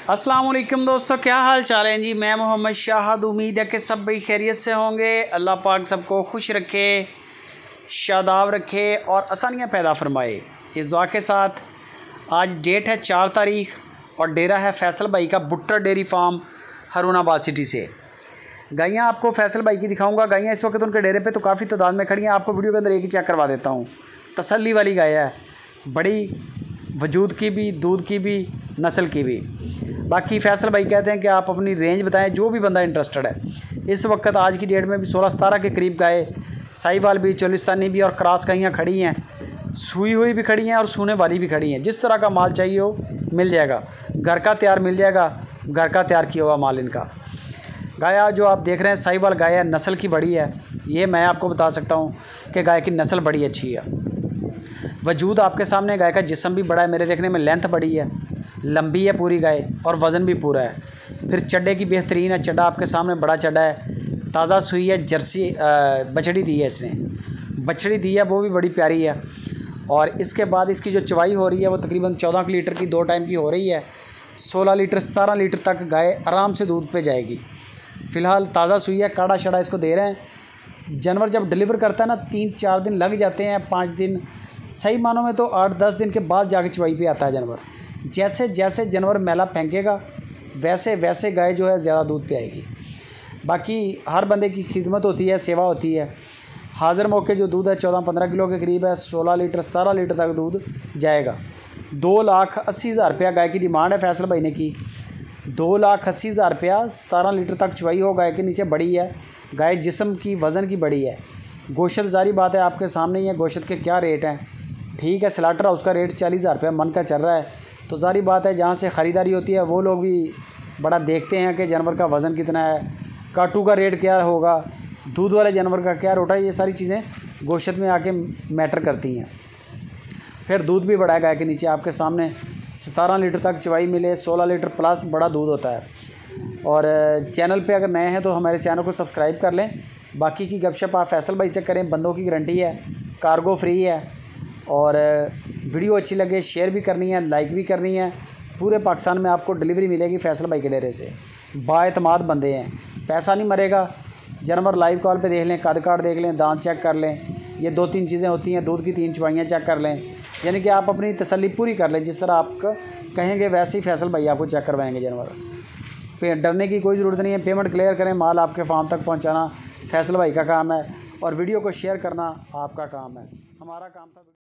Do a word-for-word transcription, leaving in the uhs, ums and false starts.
अस्सलाम वालेकुम दोस्तों, क्या हाल चाल है जी। मैं मोहम्मद शाहद। उम्मीद है कि सब बड़ी खैरियत से होंगे। अल्लाह पाक सबको खुश रखे, शादाब रखे और आसानियाँ पैदा फरमाए। इस दुआ के साथ आज डेट है चार तारीख और डेरा है फैसल भाई का Bhuttar dairy farm Harunabad city से। गायें आपको फैसल भाई की दिखाऊंगा। गायें इस वक्त उनके डेरे पे तो काफ़ी तादाद में खड़ी हैं। आपको वीडियो के अंदर एक ही चेक करवा देता हूँ। तसल्ली वाली गाय है, बड़ी वजूद की भी, दूध की भी, नस्ल की भी। बाकी फैसल भाई कहते हैं कि आप अपनी रेंज बताएं, जो भी बंदा इंटरेस्टेड है। इस वक्त आज की डेट में भी सोलह सतारह के करीब गाय, साहिवाल भी, चोलिस्तानी भी और क्रॉस गायें खड़ी हैं। सूई हुई भी खड़ी हैं और सूने वाली भी खड़ी हैं। जिस तरह का माल चाहिए हो मिल जाएगा। घर का तैयार मिल जाएगा, घर का तैयार किया हुआ माल इनका। गाय जो आप देख रहे हैं साहिवाल गाय है, नस्ल की बड़ी है। ये मैं आपको बता सकता हूँ कि गाय की नस्ल बड़ी अच्छी है। वजूद आपके सामने, गाय का जिस्म भी बड़ा है, मेरे देखने में लेंथ बड़ी है, लंबी है पूरी गाय और वज़न भी पूरा है। फिर चड्डे की बेहतरीन है, चड्डा आपके सामने बड़ा चड्डा है, ताज़ा सुई है, जर्सी बछड़ी दी है इसने, बछड़ी दी है वो भी बड़ी प्यारी है। और इसके बाद इसकी जो चवाई हो रही है वो तकरीबन चौदह लीटर की दो टाइम की हो रही है। सोलह लीटर सतारह लीटर तक गाय आराम से दूध पे जाएगी। फ़िलहाल ताज़ा सुई है, काढ़ा शड़ा इसको दे रहे हैं। जानवर जब डिलीवर करता है ना, तीन चार दिन लग जाते हैं, पाँच दिन, सही मानों में तो आठ दस दिन के बाद जाके चवाई पे आता है जानवर। जैसे जैसे जानवर मैला फेंकेगा वैसे वैसे गाय जो है ज़्यादा दूध पे आएगी। बाकी हर बंदे की खिदमत होती है, सेवा होती है। हाज़िर मौके जो दूध है चौदह पंद्रह किलो के करीब है, सोलह लीटर सतारह लीटर तक दूध जाएगा। दो लाख अस्सी हज़ार रुपया गाय की डिमांड है फैसल भाई ने की। दो लाख अस्सी हज़ार रुपया सतारह लीटर तक चवाई हो। गाय के नीचे बड़ी है, गाय जिस्म की, वज़न की बड़ी है। गोश्त जारी बात है आपके सामने ही है, गोश्त के क्या रेट हैं। ठीक है, स्लाटर हाउस का रेट चालीस हज़ार रुपया मन का चल रहा है। तो जारी बात है जहाँ से ख़रीदारी होती है वो लोग भी बड़ा देखते हैं कि जानवर का वज़न कितना है, काटू का रेट क्या होगा, दूध वाले जानवर का क्या रोटा है। ये सारी चीज़ें गोश्त में आके मैटर करती हैं। फिर दूध भी बड़ा है गाय के नीचे आपके सामने, सतारह लीटर तक चवाई मिले, सोलह लीटर प्लस बड़ा दूध होता है। और चैनल पे अगर नए हैं तो हमारे चैनल को सब्सक्राइब कर लें। बाकी की गपशप आप फैसल भाई से करें, बंदों की गारंटी है, कार्गो फ्री है। और वीडियो अच्छी लगे शेयर भी करनी है, लाइक भी करनी है। पूरे पाकिस्तान में आपको डिलीवरी मिलेगी फैसल भाई के डेरे से। बाएतमाद बंदे हैं, पैसा नहीं मरेगा। जानवर लाइव कॉल पे देख लें, कद काट देख लें, दांत चेक कर लें। ये दो तीन चीज़ें होती हैं, दूध की तीन चवाइयाँ चेक कर लें। यानी कि आप अपनी तसल्ली पूरी कर लें, जिस तरह आप कहेंगे वैसे ही फैसल भाई आपको चेक करवाएंगे जानवर पे। डरने की कोई ज़रूरत नहीं है। पेमेंट क्लियर करें, माल आपके फार्म तक पहुँचाना फैसल भाई का काम है और वीडियो को शेयर करना आपका काम है। हमारा काम था।